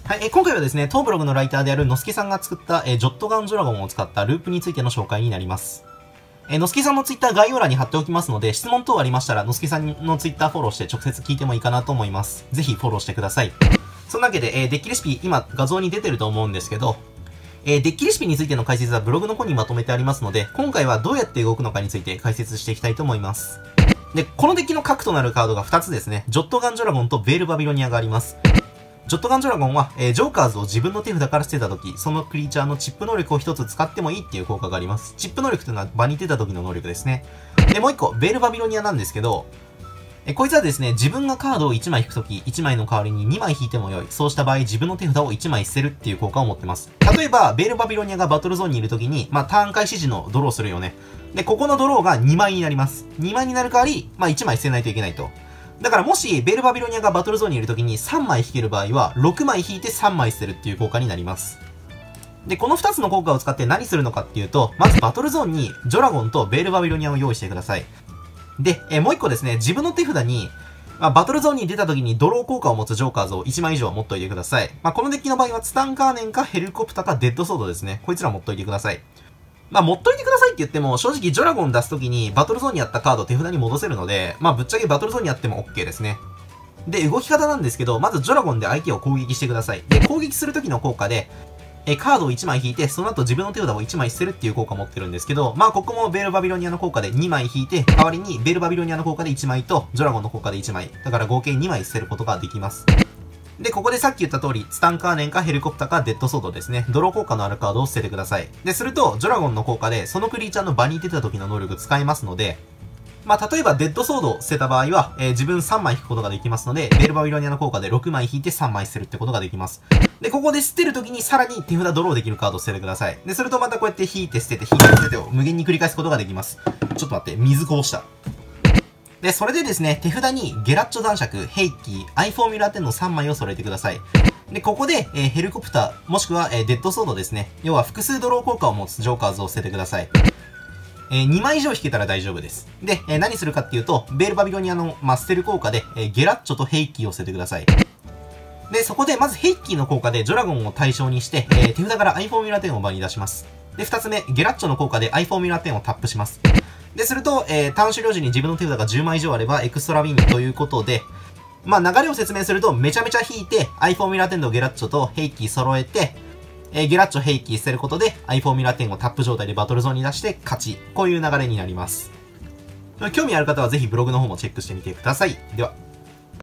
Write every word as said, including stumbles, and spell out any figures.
はい、えー、今回はですね、当ブログのライターであるのすけさんが作った、えー、ジョットガンドラゴンを使ったループについての紹介になります。えー、のすけさんのツイッター概要欄に貼っておきますので、質問等ありましたら、のすけさんのツイッターフォローして直接聞いてもいいかなと思います。ぜひフォローしてください。そんなわけで、えー、デッキレシピ、今画像に出てると思うんですけど、えー、デッキレシピについての解説はブログの方にまとめてありますので、今回はどうやって動くのかについて解説していきたいと思います。で、このデッキの核となるカードがふたつですね。ジョットガンドラゴンとベールバビロニアがあります。ジョットガンドラゴンは、えー、ジョーカーズを自分の手札から捨てた時、そのクリーチャーのチップ能力をひとつ使ってもいいっていう効果があります。チップ能力というのは場に出た時の能力ですね。で、もう一個、ベールバビロニアなんですけど、えこいつはですね、自分がカードをいちまい引くとき、いちまいの代わりににまい引いてもよい。そうした場合、自分の手札をいちまい捨てるっていう効果を持ってます。例えば、ベールバビロニアがバトルゾーンにいるときに、まあ、ターン開始時のドローするよね。で、ここのドローがにまいになります。にまいになる代わり、まあ、いちまい捨てないといけないと。だからもし、ベールバビロニアがバトルゾーンにいるときにさんまい引ける場合は、ろくまい引いてさんまい捨てるっていう効果になります。で、このふたつの効果を使って何するのかっていうと、まずバトルゾーンにジョラゴンとベールバビロニアを用意してください。で、えもう一個ですね、自分の手札に、まあ、バトルゾーンに出た時にドロー効果を持つジョーカーズをいちまい以上持っといてください。まあ、このデッキの場合はツタンカーネンかヘリコプターかデッドソードですね。こいつら持っといてください。まあ、持っといてくださいって言っても、正直ジョラゴン出す時にバトルゾーンにあったカードを手札に戻せるので、まあ、ぶっちゃけバトルゾーンにあっても OK ですね。で、動き方なんですけど、まずジョラゴンで相手を攻撃してください。で、攻撃する時の効果で、え、カードをいちまい引いて、その後自分の手札をいちまい捨てるっていう効果を持ってるんですけど、まあここもベールバビロニアの効果でにまい引いて、代わりにベールバビロニアの効果でいちまいと、ジョラゴンの効果でいちまい。だから合計にまい捨てることができます。で、ここでさっき言った通り、ツタンカーネンかヘリコプターかデッドソードですね。ドロー効果のあるカードを捨ててください。で、すると、ジョラゴンの効果で、そのクリーチャーの場に出た時の能力使えますので、まあ、例えば、デッドソードを捨てた場合は、えー、自分さんまい引くことができますので、ベールバビロニアの効果でろくまい引いてさんまい捨てるってことができます。で、ここで捨てるときにさらに手札ドローできるカードを捨ててください。で、するとまたこうやって引いて捨てて引いて捨ててを無限に繰り返すことができます。ちょっと待って、水こぼした。で、それでですね、手札にゲラッチョ男爵、ヘイキー、アイフォーミュラーテンのさんまいを揃えてください。で、ここで、えー、ヘリコプター、もしくは、えー、デッドソードですね。要は複数ドロー効果を持つジョーカーズを捨ててください。えー、にまい以上引けたら大丈夫です。で、えー、何するかっていうと、ベールバビロニアの、まあ、捨てる効果で、えー、ゲラッチョとヘイキーを捨ててください。で、そこで、まずヘイキーの効果でジョラゴンを対象にして、えー、手札からアイフォーミュラーテンを場に出します。で、二つ目、ゲラッチョの効果でアイフォーミュラーテンをタップします。で、すると、えー、ターン終了時に自分の手札がじゅうまい以上あればエクストラウィンということで、まあ、流れを説明すると、めちゃめちゃ引いて、アイフォーミュラーテンとゲラッチョとヘイキー揃えて、えー、ゲラッチョ、ヘイキー捨てることで、アイフォーミュラーテンをタップ状態でバトルゾーンに出して勝ち。こういう流れになります。興味ある方はぜひブログの方もチェックしてみてください。では。